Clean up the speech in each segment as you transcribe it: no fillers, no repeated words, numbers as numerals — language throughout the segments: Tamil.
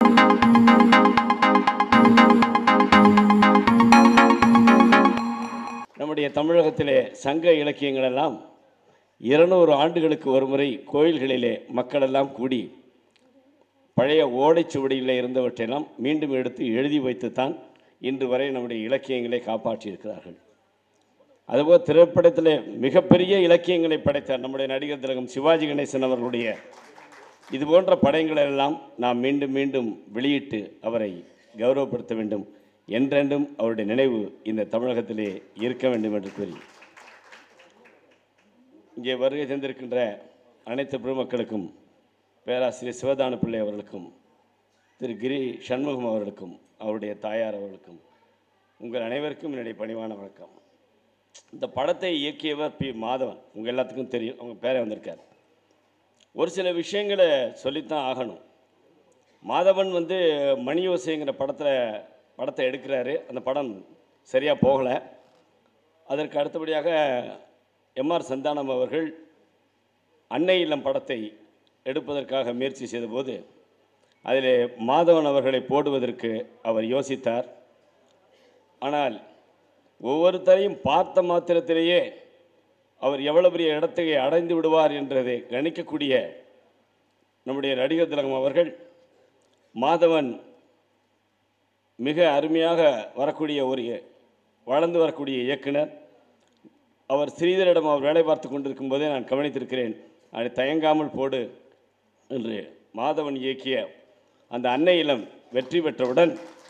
நம்முடைய தமிழகத்திலே சங்க இலக்கியங்கள் எல்லாம் 200 ஆண்டுகளுக்கு ஒரு முறை கோயில்களிலே மக்களெல்லாம் கூடி பழைய ஓலைச்சுவடியில் இருந்தவற்றையெல்லாம் மீண்டும் எடுத்து எழுதி வைத்துத்தான் இன்று வரை நம்முடைய இலக்கியங்களை காப்பாற்றியிருக்கிறார்கள். அதுபோல் திரைப்படத்தில் மிகப்பெரிய இலக்கியங்களை படைத்த நம்முடைய நடிகர் திலகம் சிவாஜி கணேசன் அவர்களுடைய இது போன்ற படங்களெல்லாம் நாம் மீண்டும் மீண்டும் வெளியிட்டு அவரை கௌரவப்படுத்த வேண்டும். என்றென்றும் அவருடைய நினைவு இந்த தமிழகத்திலே இருக்க வேண்டும் என்று கூறி இங்கே வருகை தந்திருக்கின்ற அனைத்து பெருமக்களுக்கும், பேராசிரியர் சிவதான பிள்ளை அவர்களுக்கும், திரு கிரி சண்முகம் அவர்களுக்கும், அவருடைய தாயார் அவர்களுக்கும், உங்கள் அனைவருக்கும் என்னுடைய பணிவான வணக்கம். இந்த படத்தை இயக்கியவர் பி. மாதவன், உங்கள் எல்லாத்துக்கும் தெரியும், அவங்க பேரை வந்திருக்கார். ஒரு சில விஷயங்களை சொல்லித்தான் ஆகணும். மாதவன் மணியோசைங்கிற படத்தை எடுக்கிறாரு. அந்த படம் சரியாக போகலை. அதற்கு அடுத்தபடியாக எம்ஆர் சந்தானம் அவர்கள் அன்னை இல்லம் படத்தை எடுப்பதற்காக முயற்சி செய்தபோது அதில் மாதவன் அவர்களை போடுவதற்கு அவர் யோசித்தார். ஆனால் ஒவ்வொருத்தரையும் பார்த்த மாத்திரத்திலேயே அவர் எவ்வளவு பெரிய இடத்தை அடைந்து விடுவார் என்றதை கணிக்கக்கூடிய நம்முடைய நடிகர் திலகம் அவர்கள் மாதவன் மிக அருமையாக வளர்ந்து வரக்கூடிய இயக்குனர். அவர் ஸ்ரீதரிடம் அவர் வேலை பார்த்து கொண்டிருக்கும் போதே நான் கவனித்திருக்கிறேன். அதை தயங்காமல் போடு என்று மாதவன் இயக்கிய அந்த அன்னை இல்லம் வெற்றி பெற்றவுடன்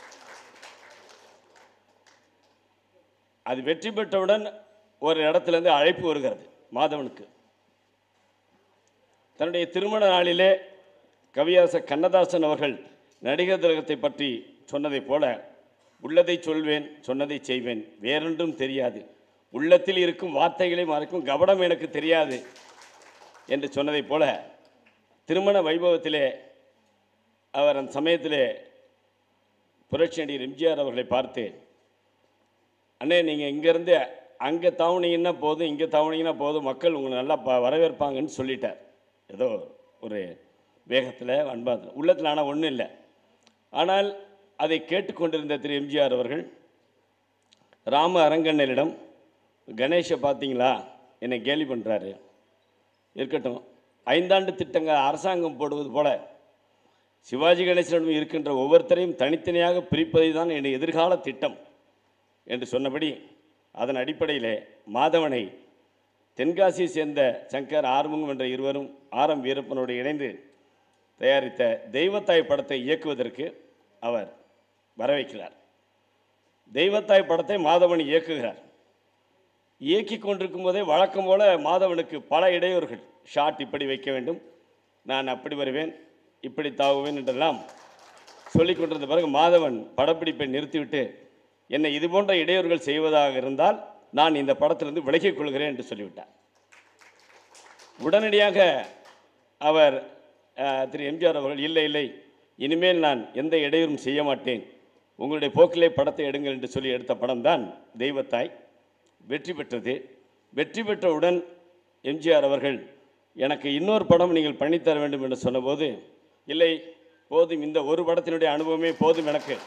ஒரு இடத்துலேருந்து அழைப்பு வருகிறது மாதவனுக்கு. தன்னுடைய திருமண நாளிலே கவியரசர் கண்ணதாசன் அவர்கள் நடிகர் திலகத்தை பற்றி சொன்னதைப் போல, உள்ளதை சொல்வேன், சொன்னதை செய்வேன், வேறொன்றும் தெரியாது, உள்ளத்தில் இருக்கும் வார்த்தைகளை மறைக்கும் கபடம் எனக்கு தெரியாது என்று சொன்னதைப் போல, திருமண வைபவத்திலே அவர் அந்த சமயத்திலே புரட்சி நடிகர் எம்ஜிஆர் அவர்களை பார்த்து, அண்ணே நீங்கள் இங்கேருந்து அங்கே தாவுனீங்கன்னா போதும், இங்கே தாவுனீங்கன்னா போதும், மக்கள் உங்களை நல்லா வரவேற்பாங்கன்னு சொல்லிட்டார். ஏதோ ஒரு வேகத்தில் அன்பாத்தில் உள்ளத்தில், ஆனால் ஒன்றும் இல்லை. ஆனால் அதை கேட்டுக்கொண்டிருந்த திரு எம்ஜிஆர் அவர்கள் ராம அரங்கண்ணனிடம், கணேஷை பார்த்தீங்களா, என்னை கேலி பண்ணுறாரு, இருக்கட்டும், 5 ஆண்டு திட்டங்கள் அரசாங்கம் போடுவது போல சிவாஜி கணேசனிடம் இருக்கின்ற ஒவ்வொருத்தரையும் தனித்தனியாக பிரிப்பதை தான் என் எதிர்கால திட்டம் என்று சொன்னபடி, அதன் அடிப்படையிலே மாதவனை தென்காசியை சேர்ந்த சங்கர் ஆறுமுகம் என்ற இருவரும் ஆர்.எம். வீரப்பனோடு இணைந்து தயாரித்த தெய்வத்தாய் படத்தை இயக்குவதற்கு அவர் வரவைக்கிறார். தெய்வத்தாய் படத்தை மாதவன் இயக்குகிறார். இயக்கி கொண்டிருக்கும் போதே வழக்கம் போல மாதவனுக்கு பல இடையூறுகள். ஷாட் இப்படி வைக்க வேண்டும், நான் அப்படி வருவேன், இப்படி தாவுவேன் என்றெல்லாம் சொல்லிக் கொண்டிருந்த பிறகு மாதவன் படப்பிடிப்பை நிறுத்திவிட்டு, என்னை இது போன்ற இடையூறுகள் செய்வதாக இருந்தால் நான் இந்த படத்திலிருந்து விலகிக் கொள்கிறேன் என்று சொல்லிவிட்டார். உடனடியாக அவர் திரு எம்ஜிஆர் அவர்கள், இல்லை, இனிமேல் நான் எந்த இடையூறும் செய்ய மாட்டேன், உங்களுடைய போக்கிலே படத்தை எடுங்கள் என்று சொல்லி எடுத்த படம்தான் தெய்வத்தாய். வெற்றி பெற்றது. வெற்றி பெற்றவுடன் எம்ஜிஆர் அவர்கள், எனக்கு இன்னொரு படம் நீங்கள் பண்ணித்தர வேண்டும் என்று சொன்னபோது, இல்லை போதும், இந்த ஒரு படத்தினுடைய அனுபவமே போதும் எனக்கு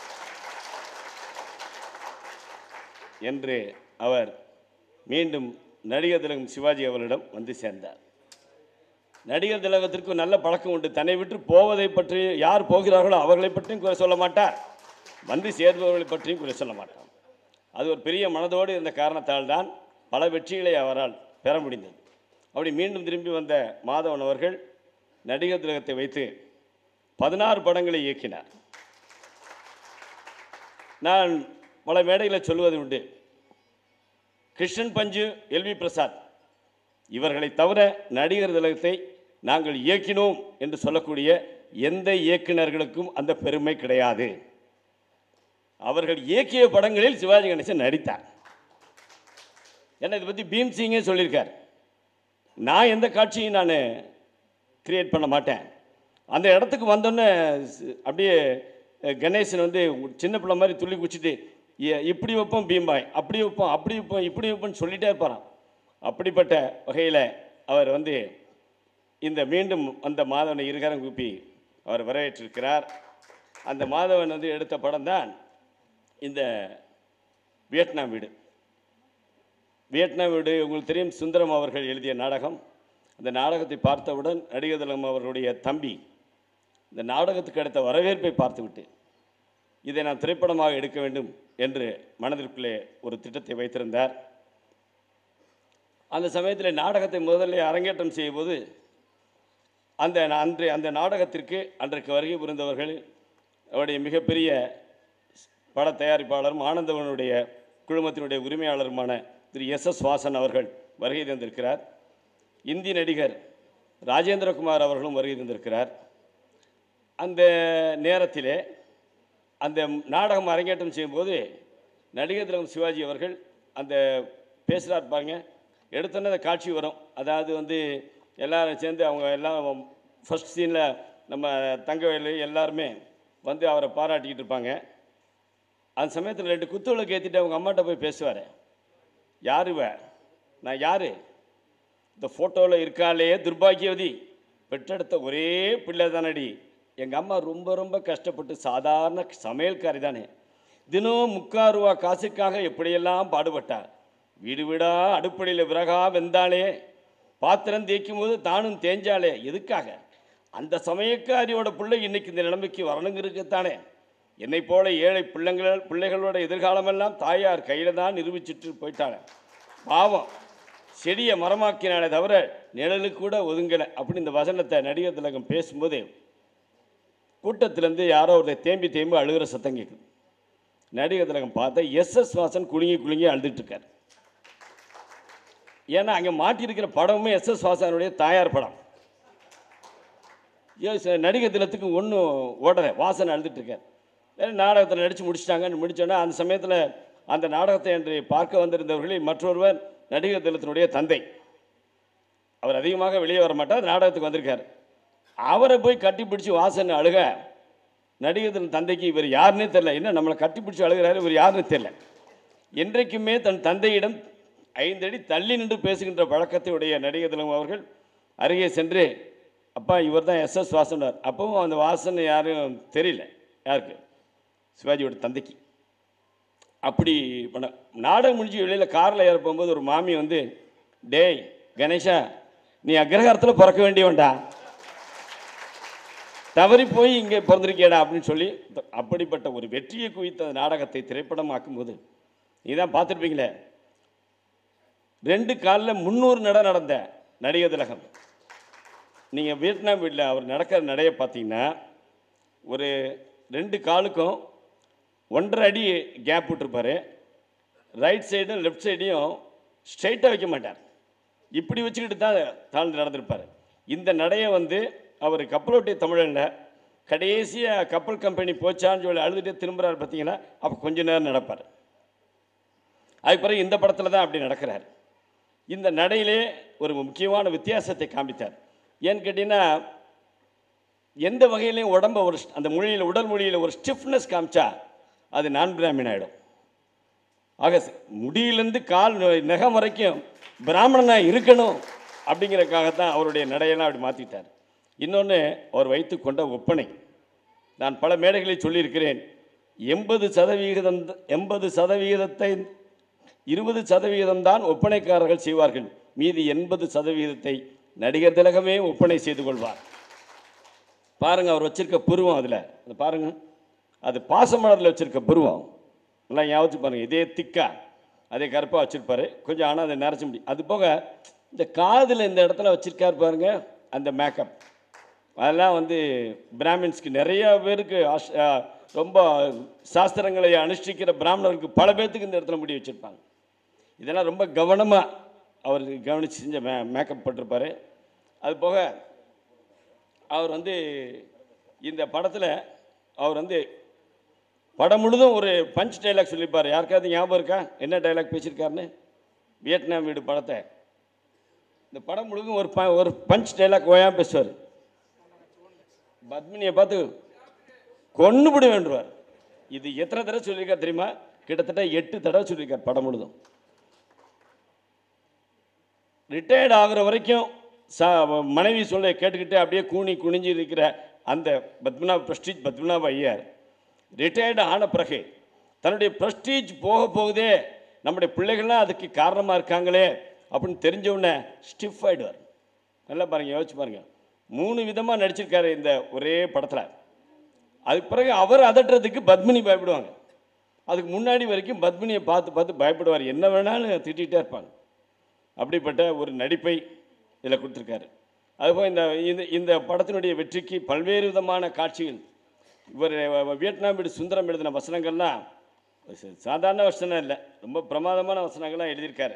என்று அவர் மீண்டும் நடிகர் திலகம் சிவாஜி அவர்களிடம் வந்து சேர்ந்தார். நடிகர் திலகத்திற்கு நல்ல பழக்கம் உண்டு. தன்னை விட்டு போவதை பற்றி, யார் போகிறார்களோ அவர்களை பற்றியும் குறை சொல்ல மாட்டார், வந்து சேர்பவர்களை பற்றியும் குறை சொல்ல மாட்டார். அது ஒரு பெரிய மனதோடு இருந்த காரணத்தால் தான் பல வெற்றிகளை அவரால் பெற முடிந்தது. அப்படி மீண்டும் திரும்பி வந்த மாதவன் அவர்கள் நடிகர் திலகத்தை வைத்து 16 படங்களை இயக்கினார். நான் பல மேடைகளை சொல்வது உண்டு, கிருஷ்ணன் பஞ்சு, எல்வி பிரசாத் இவர்களை தவிர நடிகர் திலகத்தை நாங்கள் இயக்கினோம் என்று சொல்லக்கூடிய எந்த இயக்குநர்களுக்கும் அந்த பெருமை கிடையாது. அவர்கள் இயக்கிய படங்களில் சிவாஜி கணேசன் நடித்தார். என்ன இதை பற்றி பீம்சிங்கே சொல்லியிருக்கார், நான் எந்த காட்சியும் நான் கிரியேட் பண்ண மாட்டேன். அந்த இடத்துக்கு வந்தோன்னே அப்படியே கணேசன் சின்ன பிள்ளை மாதிரி துள்ளி குச்சிட்டு, இப்படி வைப்போம் பீம்பாய், அப்படி வைப்போம், அப்படி வைப்போம், இப்படி வைப்போம்னு சொல்லிகிட்டே இருப்பாரான். அப்படிப்பட்ட வகையில் அவர் இந்த மீண்டும் அந்த மாதவனை இருகரம் கூப்பி அவர் வரவேற்றிருக்கிறார். அந்த மாதவன் வந்து எடுத்த படம் தான் இந்த வியட்நாம் வீடு. வியட்நாம் வீடு உங்களுக்கு தெரியும், சுந்தரம் அவர்கள் எழுதிய நாடகம். அந்த நாடகத்தை பார்த்தவுடன் நடிகர் திலகம் அவர்களுடைய தம்பி இந்த நாடகத்துக்கு அடுத்த வரவேற்பை பார்த்துவிட்டு இதை நான் திரைப்படமாக எடுக்க வேண்டும் என்று மனதிற்குள்ளே ஒரு திட்டத்தை வைத்திருந்தார். அந்த சமயத்தில் நாடகத்தை முதல்ல அரங்கேற்றம் செய்யும்போது அந்த நாடகத்திற்கு அன்றைக்கு வருகை புரிந்தவர்கள் அவருடைய மிகப்பெரிய பட தயாரிப்பாளரும் ஆனந்தவனுடைய குழுமத்தினுடைய உரிமையாளருமான திரு எஸ்.எஸ். வாசன் அவர்கள் வருகை தந்திருக்கிறார். இந்தி நடிகர் ராஜேந்திரகுமார் அவர்களும் வருகை தந்திருக்கிறார். அந்த நேரத்திலே அந்த நாடகம் அரங்கேற்றம் செய்யும்போது நடிகர் திலகம் சிவாஜி அவர்கள் அந்த பேசுகிறார் பாருங்க, எடுத்தோன்னே அந்த காட்சி வரும். அதாவது வந்து எல்லாரும் சேர்ந்து அவங்க எல்லாம் ஃபஸ்ட் சீனில் நம்ம தங்கவேலு எல்லாருமே வந்து அவரை பாராட்டிக்கிட்டு இருப்பாங்க. அந்த சமயத்தில் 2 குத்துவிளக்கு ஏற்றிட்டு அவங்க அம்மாட்ட போய் பேசுவார். யார் இவ, நான் யார், இந்த ஃபோட்டோவில் இருக்காளே துர்பாகியவதி, பெற்றெடுத்த ஒரே பிள்ளை தானடி, எங்கள் அம்மா ரொம்ப ரொம்ப கஷ்டப்பட்டு சாதாரண சமையல்காரி தானே, தினம் 3/4 ரூபா காசுக்காக எப்படியெல்லாம் பாடுபட்டா, வீடு வீடாக அடுப்படியில் விறகா வெந்தாளே, பாத்திரம் தேய்க்கும் போது தானும் தேஞ்சாலே, எதுக்காக, அந்த சமயக்காரியோட பிள்ளை இன்னைக்கு இந்த நிலைமைக்கு வரணுங்கிறதுக்குத்தானே, என்னை போல ஏழை பிள்ளைகளோட எதிர்காலமெல்லாம் தாயார் கையில் தான் நிரூபிச்சுட்டு போயிட்டாங்க, பாவம் செடியை மரமாக்கினாலே தவிர நிழலுக்கு கூட ஒதுங்கலை அப்படி இந்த வசனத்தை நடிகர் திலகம் பேசும்போது கூட்டத்திலேருந்து யாரோ ஒரு தேம்பி அழுகிற சத்தம் கேட்குது. நடிகர் திலகம் பார்த்தா எஸ்.எஸ். வாசன் குலுங்கி அழுதுட்டு இருக்கார். ஏன்னா அங்கே மாட்டியிருக்கிற படமுமே எஸ்.எஸ். வாசனுடைய தாயார் படம். நடிகர் திலகத்துக்கு ஒன்றும் ஓடலை, வாசன் அழுதுட்டு இருக்கார். நாடகத்தில் நடித்து முடிச்சோன்னா அந்த சமயத்தில் அந்த நாடகத்தை என்று பார்க்க வந்திருந்தவர்களில் மற்றொருவர் நடிகர் திலகத்தினுடைய தந்தை. அவர் அதிகமாக வெளியே வர மாட்டார், நாடகத்துக்கு வந்திருக்கார். அவரை போய் கட்டி பிடிச்சி வாசன் அழுக, நடிகர் திலகம் தந்தைக்கு இவர் யாருன்னே தெரியல, என்ன நம்மளை கட்டி பிடிச்சி அழுகிறாரு, இவர் யாருன்னு தெரியல. என்றைக்குமே தன் தந்தையிடம் 5 அடி தள்ளி நின்று பேசுகின்ற பழக்கத்தை உடைய நடிகர் திலகம் அவர்கள் அருகே சென்று, அப்பா இவர் தான் எஸ்.எஸ். வாசன். அப்பவும் அந்த வாசன் யாரும் தெரியல, யாருக்கு, சிவாஜியோட தந்தைக்கு. அப்படி பண்ண நாடகம் முடிஞ்சு வெளியில் காரில் ஏற போகும்போது ஒரு மாமி வந்து, டேய் கணேஷா, நீ அக்ரஹாரத்தில் பிறக்க வேண்டியவன்டா, தவறி போய் இங்கே பிறந்திருக்கேடா அப்படின்னு சொல்லி அப்படிப்பட்ட ஒரு வெற்றியை குவித்த நாடகத்தை திரைப்படமாக்கும் போது நீதான் பார்த்துருப்பீங்களே, 2 காலில் 300 நட நடந்த நடிகர் திலகம். நீங்கள் வியட்நாம் வீட்டில் அவர் நடக்கிற நடையை பார்த்தீங்கன்னா ஒரு 2 காலுக்கும் 1.5 அடி கேப் விட்டுருப்பார். ரைட் சைடும் லெஃப்ட் சைடையும் ஸ்ட்ரைட்டாக வைக்க மாட்டார், இப்படி வச்சுக்கிட்டு தான் தாழ்ந்து நடந்திருப்பார். இந்த நடையை வந்து அவர் கப்பலோட்டிய தமிழனில் கடைசியாக கப்பல் கம்பெனி போச்சான்னு சொல்லி அழுதுகிட்டே திரும்புகிறார் பார்த்தீங்கன்னா, அப்போ கொஞ்ச நேரம் நடப்பார். அதுக்கு பிறகு இந்த படத்தில் தான் அப்படி நடக்கிறார். இந்த நடையிலே ஒரு முக்கியமான வித்தியாசத்தை காமித்தார். ஏன்னு கேட்டிங்கன்னா, எந்த வகையிலையும் உடம்பை ஒரு அந்த மொழியில் உடல் மொழியில் ஒரு ஸ்டிஃப்னஸ் காமிச்சா அது நான் பிராமின் ஆகிடும். ஆக முடியிலேருந்து கால் நகம் வரைக்கும் பிராமணனாக இருக்கணும் அப்படிங்கிறதுக்காகத்தான் அவருடைய நடையெல்லாம் அப்படி மாற்றிட்டார். இன்னொன்று, அவர் வைத்து கொண்ட ஒப்பனை. நான் பல மேடைகளில் சொல்லியிருக்கிறேன், 80% 20% தான் ஒப்பனைக்காரர்கள் செய்வார்கள், மீதி 80% நடிகர் திலகமே ஒப்பனை செய்து கொள்வார். பாருங்கள், அவர் வச்சிருக்க புருவம், அதில் அது பாருங்கள், அது பாசமலரில் வச்சுருக்க புருவம் எல்லாம் ஞாபகம் பாருங்கள். இதே திக்கா அதே கருப்பாக வச்சுருப்பார் கொஞ்சம், ஆனால் அதை நிறச்ச முடியும். அது போக இந்த காதில் இந்த இடத்துல வச்சுருக்காரு பாருங்கள், அந்த மேக்கப், அதெல்லாம் வந்து பிராமின்ஸ்க்கு நிறைய பேருக்கு ரொம்ப சாஸ்திரங்களை அனுஷ்டிக்கிற பிராமணர்களுக்கு பல பேர்த்துக்கு இந்த இடத்துல முடி வச்சுருப்பாங்க. இதெல்லாம் ரொம்ப கவனமாக அவர் கவனித்து செஞ்ச மேக்கப் போட்டிருப்பார். அது போக அவர் வந்து இந்த படத்தில் அவர் வந்து படம் முழுதும் ஒரு பஞ்ச் டைலாக் சொல்லியிருப்பார். யாருக்காவது ஞாபகம் இருக்கா என்ன டைலாக் பேசியிருக்காருன்னு? வியட்நாம் வீடு படத்தை இந்த படம் முழுதும் ஒரு பஞ்ச் டைலாக் ஓயாமல் பேசுவார். பத்மினியை பார்த்து கொன்னுபிட வேண்டுவார். இது எத்தனை தடவை சொல்லியிருக்கார் தெரியுமா? கிட்டத்தட்ட 8 தடவை சொல்லியிருக்கார் படம் முழுதும். ரிட்டையர்ட் ஆகிற வரைக்கும் மனைவி சொல்ல கேட்டுக்கிட்டு அப்படியே குனிஞ்சு இருக்கிற அந்த பிரஸ்டீஜ் பத்மநாப ஐயர் ரிட்டையர்டு ஆன பிறகு தன்னுடைய பிரஸ்டீஜ் போக போகுதே, நம்முடைய பிள்ளைகள்லாம் அதுக்கு காரணமாக இருக்காங்களே அப்படின்னு தெரிஞ்சவுடனே ஸ்டிஃப் ஆகிடுவார். நல்லா பாருங்கள், யோசிச்சு பாருங்கள். 3 விதமாக நடிச்சிருக்காரு இந்த ஒரே படத்தில். அதுக்கு பிறகு அவர் அதட்டுறதுக்கு பத்மினி பயப்படுவாங்க. அதுக்கு முன்னாடி வரைக்கும் பத்மினியை பார்த்து பார்த்து பயப்படுவார், என்ன வேணாலும் திட்டிகிட்டே இருப்பாங்க. அப்படிப்பட்ட ஒரு நடிப்பை இதில் கொடுத்துருக்காரு. அதுபோல் இந்த படத்தினுடைய வெற்றிக்கு பல்வேறு விதமான காட்சிகள், இவர் வியட்நாம் வீடு சுந்தரம் எழுதின வசனங்கள்லாம் சாதாரண வசனம் இல்லை, ரொம்ப பிரமாதமான வசனங்கள்லாம் எழுதியிருக்காரு.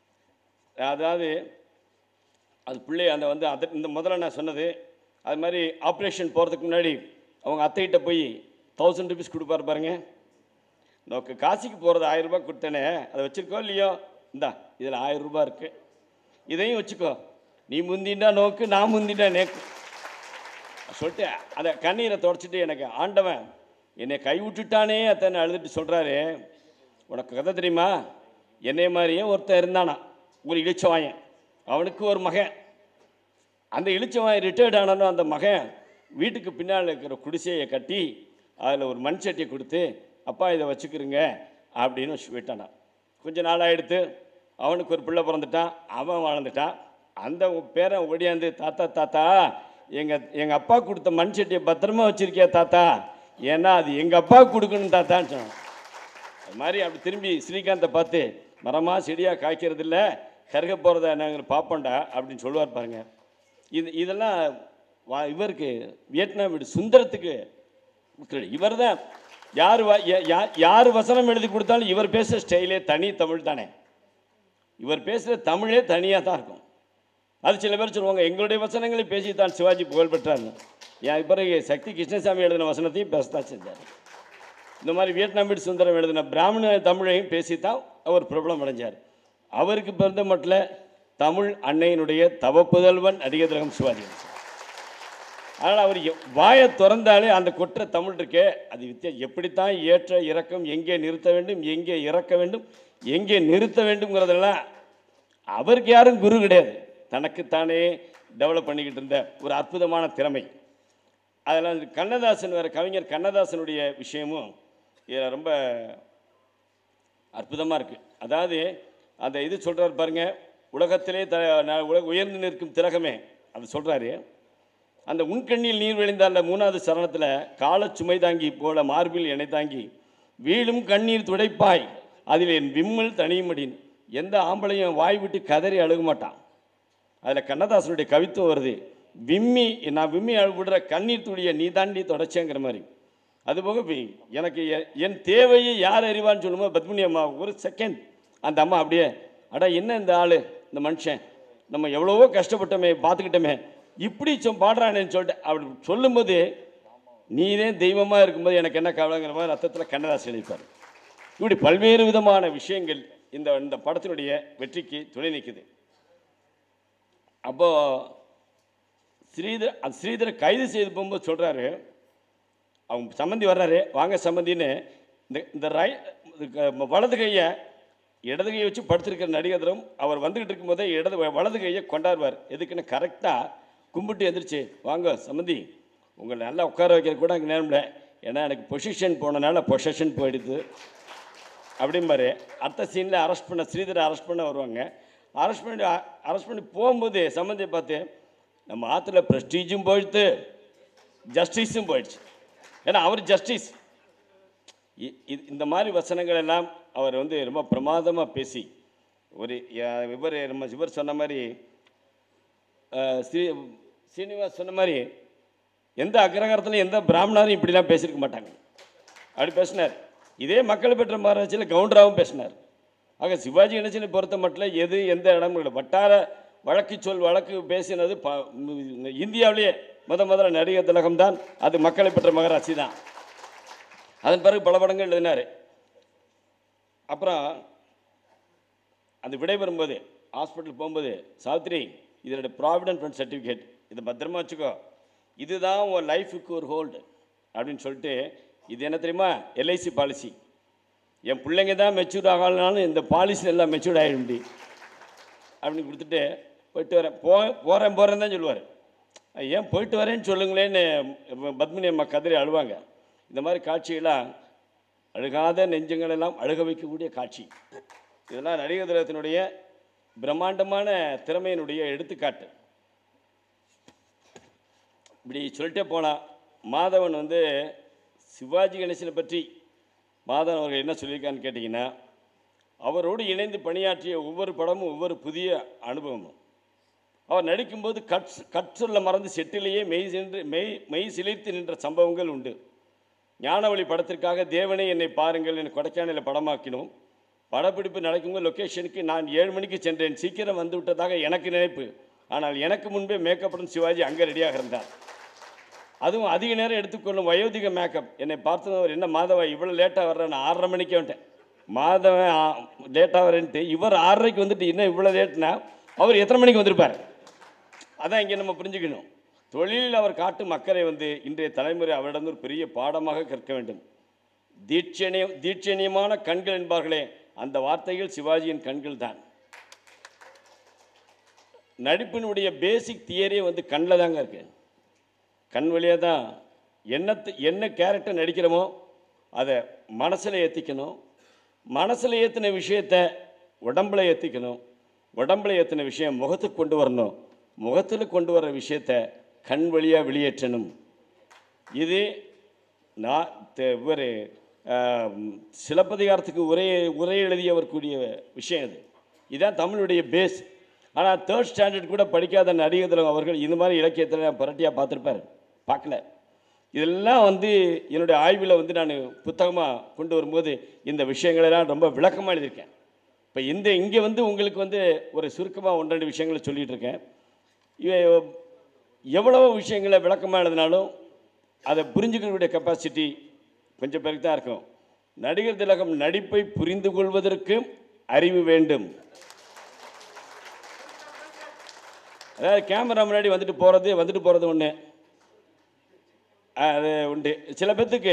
அதாவது அது பிள்ளை இந்த முதல்ல நான் சொன்னது, அது மாதிரி ஆப்ரேஷன் போகிறதுக்கு முன்னாடி அவங்க அத்தைகிட்ட போய் 1000 rupees கொடுப்பாரு பாருங்க. நோக்கு காசிக்கு போகிறது 1000 ரூபாய் கொடுத்தேனே, அதை வச்சுருக்கோ இல்லையோ, இந்தா இதில் 1000 ரூபாய் இருக்குது, இதையும் வச்சுக்கோ, நீ முந்திண்டா நோக்கு, நான் முந்திண்டா நேக்கு சொல்லிட்டு அதை கண்ணீரை தொடச்சிட்டு, எனக்கு ஆண்டவன் என்னை கைவிட்டுட்டானே அத்தனை அழுதுட்டு சொல்கிறாரு, உனக்கு கதை தெரியுமா, என்னை மாதிரியே ஒருத்தன் இருந்தானா, ஒரு இளிச்சவாயன், அவனுக்கு ஒரு மகன். அந்த இளிச்சவாயன் ரிட்டையர்ட் ஆனாலும் அந்த மகன் வீட்டுக்கு பின்னால் இருக்கிற குடிசையை கட்டி அதில் ஒரு மண் சட்டியை கொடுத்து, அப்பா இதை வச்சுக்கிறங்க அப்படின்னு விட்டானான். கொஞ்சம் நாளாக எடுத்து அவனுக்கு ஒரு பிள்ளை பிறந்துட்டான், அவன் வாழ்ந்துட்டான். அந்த பேரன் ஓடியாந்து, தாத்தா தாத்தா எங்கள் அப்பா கொடுத்த மண் சட்டியை பத்திரமா வச்சுருக்கியா தாத்தா, ஏன்னா அது எங்கள் அப்பா கொடுக்கணும் தாத்தான்னு சொன்னான். அது மாதிரி அப்படி திரும்பி ஸ்ரீகாந்தை பார்த்து, மரமாக செடியாக காய்க்கிறது இல்லை, கருக போகிறத நாங்கள் பார்ப்போண்டா அப்படின்னு சொல்லுவார் பாருங்க. இதெல்லாம் இவருக்கு வியட்நாம் வீடு சுந்தரத்துக்கு இவர் தான். யார் வசனம் எழுதி கொடுத்தாலும் இவர் பேசுகிற ஸ்டைலே தனி தமிழ் தானே, இவர் பேசுகிற தமிழே தனியாக தான் இருக்கும். அது சில பேர் சொல்லுவாங்க, எங்களுடைய வசனங்களை பேசி தான் சிவாஜி புகழ் பெற்றார்னு. என் பிறகு சக்தி கிருஷ்ணசாமி எழுதின வசனத்தையும் பேசத்தான் செஞ்சார். இந்த மாதிரி வியட்நாம் வீடு சுந்தரம் எழுதின பிராமண தமிழையும் பேசித்தான் அவர் பிரபலம் அடைஞ்சார். அவருக்கு பிறந்த மட்டும் தமிழ் அன்னையினுடைய தவப்புதல்வன் நடிகர் திலகம் சிவாஜி. அதனால் அவர் வாயை திறந்தாலே அந்த கொற்ற தமிழ் இருக்கே, அது எப்படித்தான் ஏற்ற இறக்கம், எங்கே நிறுத்த வேண்டும், எங்கே இறக்க வேண்டும், எங்கே நிறுத்த வேண்டும்ங்கிறதெல்லாம் அவருக்கு யாரும் குரு கிடையாது, தனக்குத்தானே டெவலப் பண்ணிக்கிட்டு இருந்த ஒரு அற்புதமான திறமை. அதெல்லாம் கண்ணதாசன், வேறு கவிஞர் கண்ணதாசனுடைய விஷயமும் இதில் ரொம்ப அற்புதமாக இருக்குது. அதாவது அந்த இது சொல்கிறார் பாருங்கள், உலகத்திலே உயர்ந்து நிற்கும் திலகமே, அது சொல்கிறாரு. அந்த உண்கண்ணில் நீர் விளைந்தால 3வது சரணத்தில், கால சுமை தாங்கி போல மார்பில் எண்ணெய் தாங்கி வீழும் கண்ணீர் துடைப்பாய் அதில் என் விம்மல் தனியுமடின். எந்த ஆம்பளையும் வாய் விட்டு கதறி அழுக மாட்டான். அதில் கண்ணதாசனுடைய கவித்துவம் வருது, நான் விம்மி விடுற கண்ணீர் துளியை நீ தாண்டி தொடச்சேங்கிற மாதிரி. அதுபோக எனக்கு என் தேவையை யார் அறிவான்னு சொல்லும்போது பத்மினி அம்மா ஒரு செகண்ட் அந்த அம்மா அப்படியே, அடா என்ன இந்த ஆள், இந்த மனுஷன் நம்ம எவ்வளவோ கஷ்டப்பட்டோமே, பார்த்துக்கிட்டோமே, இப்படி பாடுறானேன்னு சொல்லிட்டு அப்படி சொல்லும்போது, நீதே தெய்வமாக இருக்கும்போது எனக்கு என்ன கவலைங்கிற மாதிரி அர்த்தத்தில் கண்ணதாசன் எழுதிப்பார். இப்படி பல்வேறு விதமான விஷயங்கள் இந்த படத்தினுடைய வெற்றிக்கு துணை நிற்குது. அப்போது ஸ்ரீதரை கைது செய்து போகும்போது சொல்கிறாரு, அவங்க சம்மந்தி வர்றாரு, வாங்க சம்மந்தின்னு இந்த வலது கையை இடது கையை வச்சு படுத்திருக்கிற நடிகர் திலகம் அவர் வந்துக்கிட்டு இருக்கும்போதே வலது கையை கொண்டாடுவார். எதுக்குன்னு கரெக்டாக கும்பிட்டு எந்திரிச்சு, வாங்க சம்மந்தி உங்களை நல்லா உட்கார வைக்கிறது கூட அங்கே நேரமில்ல, ஏன்னா எனக்கு பொசிஷன் போனனால பொசஷன் போயிடுது அப்படிம்பாரு. அடுத்த சீனில் ஸ்ரீதரை அரெஸ்ட் பண்ண வருவாங்க. அரெஸ்ட் பண்ணி போகும்போது சம்மந்தியை பார்த்து, நம்ம ஆற்றுல ப்ரெஸ்டீஜும் போயிடுத்து, ஜஸ்டிஸும் போயிடுச்சு. ஏன்னா அவர் ஜஸ்டிஸ். இந்த மாதிரி வசனங்கள் எல்லாம் அவர் ரொம்ப பிரமாதமாக பேசி ஒரு இவர் சொன்ன மாதிரி, சீனிவாஸ் சொன்ன மாதிரி, எந்த அக்ரகாரத்திலும் எந்த பிராமணரும் இப்படிலாம் பேசியிருக்க மாட்டாங்க. அப்படி பேசினார். இதே மக்கள் பெற்ற மகாராட்சியில் கவுண்டராகவும் பேசினார். ஆக சிவாஜி கணேசனை பொறுத்த மட்டும் எந்த இடமும் இல்லை. வட்டார வழக்கு பேசினது இந்தியாவிலேயே முதல்ல நடிகர் திலகம் தான். அது மக்களை பெற்ற மகாராட்சி தான். அதன் பிறகு பல படங்கள் எழுதினார். அப்புறம் அந்த விடைபெறும்போது ஹாஸ்பிட்டல் போகும்போது, சாவித்ரி இதோட ப்ராவிடன்ட் ஃபண்ட் சர்டிஃபிகேட், இதை பத்திரமா வச்சுக்கோ, இதுதான் உன் லைஃபுக்கு ஒரு ஹோல்டு அப்படின்னு சொல்லிட்டு, இது என்ன தெரியுமா, எல்ஐசி பாலிசி, என் பிள்ளைங்க தான் மெச்சூர்ட் ஆகலனாலும் இந்த பாலிசி எல்லாம் மெச்சூர்ட் ஆகிடும் அப்படின்னு கொடுத்துட்டு போயிட்டு வரேன். போகிறேன் தான் சொல்லுவார். ஏன் போயிட்டு வரேன்னு சொல்லுங்களேன்னு பத்மினி அம்மா கதறி அழுவாங்க. இந்த மாதிரி காட்சியெல்லாம் அழுகாத நெஞ்சங்களெல்லாம் அழுக வைக்கக்கூடிய காட்சி. இதெல்லாம் நடிகர் திலகத்தினுடைய பிரம்மாண்டமான திறமையினுடைய எடுத்துக்காட்டு. இப்படி சொல்லிட்டே போனால் மாதவன் வந்து சிவாஜி கணேசனை பற்றி மாதவன் அவர்கள் என்ன சொல்லியிருக்கான்னு கேட்டிங்கன்னா, அவரோடு இணைந்து பணியாற்றிய ஒவ்வொரு படமும் ஒவ்வொரு புதிய அனுபவமும். அவர் நடிக்கும்போது கற்றொல்ல மறந்து செட்டிலேயே மெய் சிலிர்த்து நின்ற சம்பவங்கள் உண்டு. ஞானவழி படத்திற்காக தேவனே என்னை பாருங்கள் என கொடைக்கானலில் படமாக்கினோம். படப்பிடிப்பு நடக்கும்போது லொக்கேஷனுக்கு நான் 7 மணிக்கு சென்றேன். சீக்கிரம் வந்து விட்டதாக எனக்கு நினைப்பு. ஆனால் எனக்கு முன்பே மேக்கப்புடன் சிவாஜி அங்கே ரெடியாக இருந்தார். அதுவும் அதிக நேரம் எடுத்துக்கொள்ளும் வயோதிக மேக்கப். என்னை பார்த்தவர், என்ன மாதவா இவ்வளோ லேட்டாக வர்றேன்? நான் 6:30 மணிக்கே வந்துட்டேன். மாதவன் லேட்டாக வரேன்ட்டு இவர் 6:30க்கு வந்துட்டு இன்னும் இவ்வளோ லேட்னா அவர் எத்தனை மணிக்கு வந்திருப்பார்? அதான் இங்கே நம்ம புரிஞ்சுக்கணும். தொழிலில் அவர் காட்டும் அக்கறை வந்து இன்றைய தலைமுறை அவரிடம் ஒரு பெரிய பாடமாக கற்க வேண்டும். தீட்சணியமான கண்கள் என்பார்களே, அந்த வார்த்தைகள் சிவாஜியின் கண்கள் தான். நடிப்பினுடைய பேசிக் தியரியே வந்து கண்ணில் தாங்க இருக்கு. கண் வழியாக தான் என்ன கேரக்டர் நடிக்கிறோமோ அதை மனசில் ஏற்றிக்கணும். மனசில் ஏற்றின விஷயத்தை உடம்பில் ஏற்றிக்கணும். உடம்பில் ஏற்றின விஷயம் முகத்துக்கு கொண்டு வரணும். முகத்தில் கொண்டு வர விஷயத்தை கண் வழியாக வெளியேற்றணும். இது நான் இவர் சிலப்பதிகாரத்துக்கு உரை எழுதியவர்க்கூடிய விஷயம் இது. இதுதான் தமிழுடைய பேஸ். ஆனால் 3rd ஸ்டாண்டர்ட் கூட படிக்காத நடிகர் திலகம் அவர்கள் இந்த மாதிரி இலக்கியத்தில் நான் பரட்டியாக பார்த்துருப்பார். பார்க்கல. இதெல்லாம் வந்து என்னுடைய ஆய்வில் வந்து நான் புத்தகமாக கொண்டு வரும்போது இந்த விஷயங்களெல்லாம் ரொம்ப விளக்கமாக எழுதியிருக்கேன். இப்போ இங்கே வந்து உங்களுக்கு வந்து ஒரு சுருக்கமாக 1-2 விஷயங்களை சொல்லிகிட்டு இருக்கேன். எவ்வளவோ விஷயங்களை விளக்கமாக எழுதினாலும் அதை புரிஞ்சுக்கக்கூடிய கெப்பாசிட்டி கொஞ்சம் பேருக்கு தான் இருக்கும். நடிகர் திலகம் நடிப்பை புரிந்து கொள்வதற்கு அறிவு வேண்டும். அதாவது கேமரா முன்னாடி வந்துட்டு போகிறது ஒன்று, அது உண்டு. சில பேர்த்துக்கு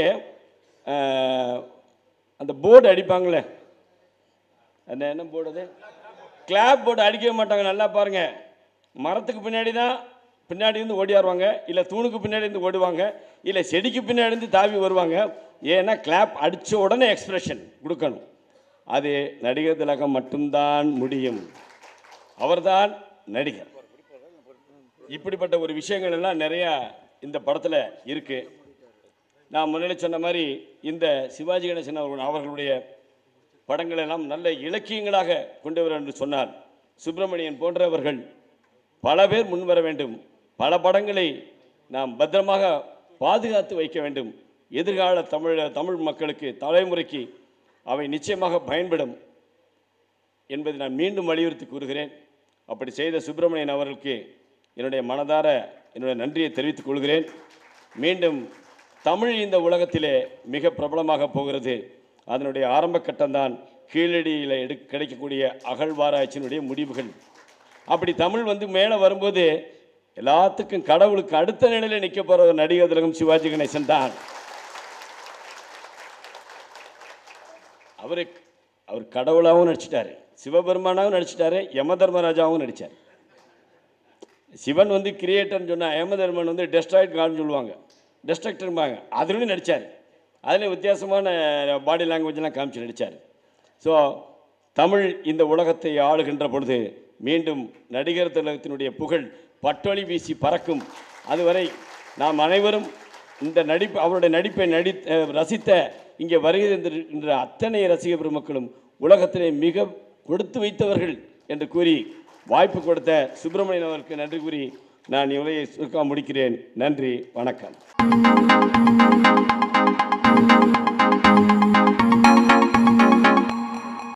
அந்த போர்டு அடிப்பாங்களே, அந்த என்ன போர்டு, அது கிளாப் போர்டு அடிக்கவே மாட்டாங்க. நல்லா பாருங்கள், மரத்துக்கு பின்னாடி இருந்து ஓடியாருவாங்க, இல்லை தூணுக்கு பின்னாடி இருந்து ஓடுவாங்க, இல்லை செடிக்கு பின்னாடி இருந்து தாவி வருவாங்க. ஏன்னா கிளாப் அடித்த உடனே எக்ஸ்பிரஷன் கொடுக்கணும். அது நடிகர் திலகம் மட்டும்தான் முடியும். அவர்தான் நடிகர். இப்படிப்பட்ட ஒரு விஷயங்கள் எல்லாம் நிறையா இந்த படத்தில் இருக்குது. நான் முன்னாடி சொன்ன மாதிரி இந்த சிவாஜி கணேசன் அவர்களுடைய படங்கள் எல்லாம் நல்ல இலக்கியங்களாக கொண்டு வர என்று சொன்னார். சுப்பிரமணியன் போன்றவர்கள் பல பேர் முன்வர வேண்டும். பல படங்களை நாம் பத்திரமாக பாதுகாத்து வைக்க வேண்டும். எதிர்கால தமிழ் மக்களுக்கு, தலைமுறைக்கு அவை நிச்சயமாக பயன்படும் என்பதை நான் மீண்டும் வலியுறுத்தி கூறுகிறேன். அப்படி செய்த சுப்பிரமணியன் அவர்களுக்கு என்னுடைய மனதார என்னுடைய நன்றியை தெரிவித்துக் கொள்கிறேன். மீண்டும் தமிழ் இந்த உலகத்திலே மிக பிரபலமாக போகிறது. அதனுடைய ஆரம்ப கட்டம்தான் கீழடியில் கிடைக்கக்கூடிய அகழ்வாராய்ச்சியினுடைய முடிவுகள். அப்படி தமிழ் வந்து மேலே வரும்போது எல்லாத்துக்கும் கடவுளுக்கு அடுத்த நிலையில் நிற்க போகிற நடிகர் திலகம் சிவாஜி கணேசன் தான். அவர் கடவுளாகவும் நடிச்சிட்டாரு, சிவபெருமானாகவும் நடிச்சிட்டாரு, யமதர்மராஜாவும் நடித்தார். சிவன் வந்து கிரியேட்டர்னு சொன்னால் யமதர்மன் வந்து டெஸ்ட்ராய்ட் கான்னு சொல்லுவாங்க, டெஸ்ட்ரக்டர்பாங்க. அதுலேயும் நடித்தார். அதில் வித்தியாசமான பாடி லாங்குவேஜ்லாம் காமிச்சு நடித்தார். ஸோ தமிழ் இந்த உலகத்தை ஆளுகின்ற பொழுது மீண்டும் நடிகர் திலகத்தினுடைய புகழ் பட்டொளி வீசி பறக்கும். அதுவரை நாம் அனைவரும் இந்த அவருடைய நடிப்பை ரசித்த இங்கே வருகின்ற அத்தனை ரசிக பெருமக்களும் உலகத்திலே மிக கொடுத்து வைத்தவர்கள் என்று கூறி வாய்ப்பு கொடுத்த சுப்பிரமணியன் அவருக்கு நன்றி கூறி நான் இவரையை சுருக்க முடிக்கிறேன். நன்றி, வணக்கம்.